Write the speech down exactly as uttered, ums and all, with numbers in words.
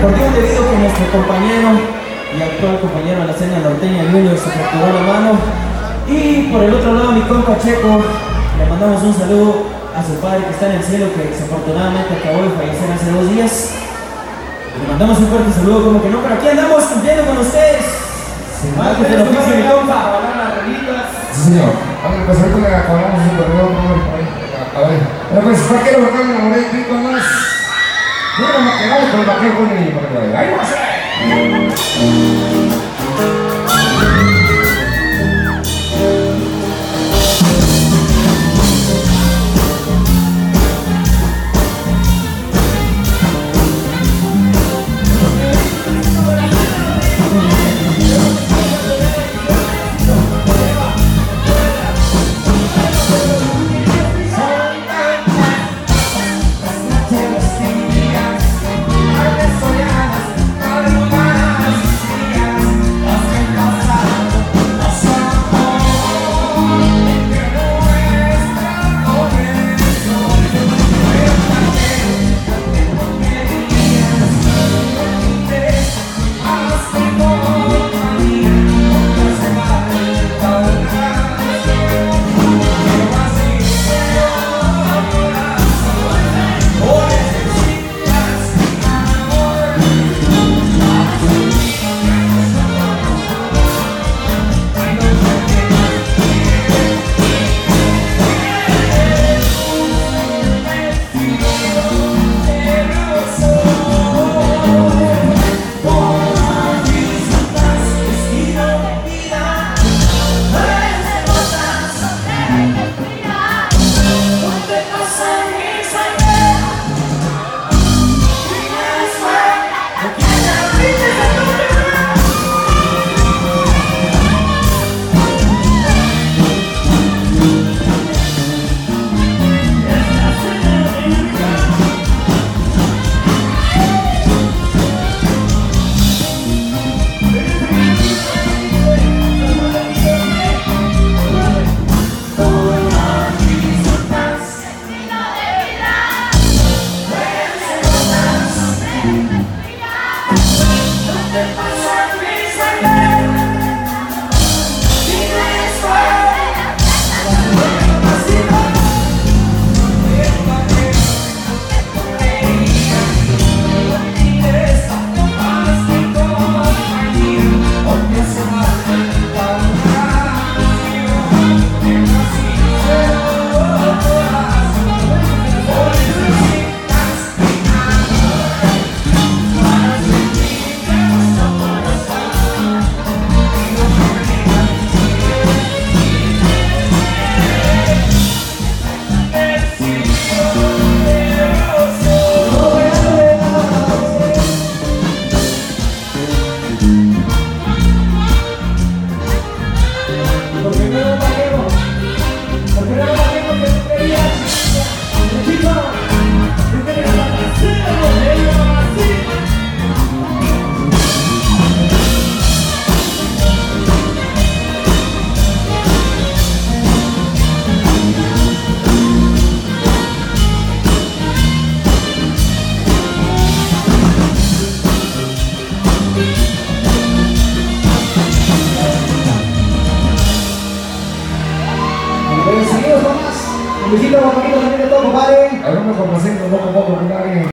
acordeón debido a que nuestro compañero y actual compañero de la escena norteña Junior se fracturó la mano. Y por el otro lado mi compa Checo, le mandamos un saludo a su padre que está en el cielo, que desafortunadamente acabó de fallecer hace dos días. Le mandamos un fuerte saludo, como que no, pero aquí andamos cumpliendo con ustedes. Antes del oficio, mi compa. Sí, señor. A ver, pues ahorita le acabamos un correo, a ver. Pero pues, ¿para qué lo buscamos en la moneda y pico más? No, no, que vamos con el vaquero con el vaquero. ¡Ahí va a ser! Seguimos con más. Un besito, un poquito también de todo, compadre. Algunos complaciendo poco a poco, compadre.